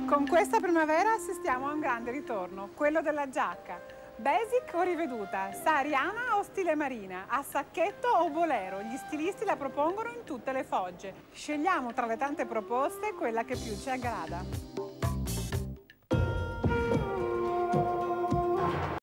Con questa primavera assistiamo a un grande ritorno, quello della giacca. Basic o riveduta, sahariana o stile marina, a sacchetto o bolero, gli stilisti la propongono in tutte le fogge. Scegliamo tra le tante proposte quella che più ci aggrada.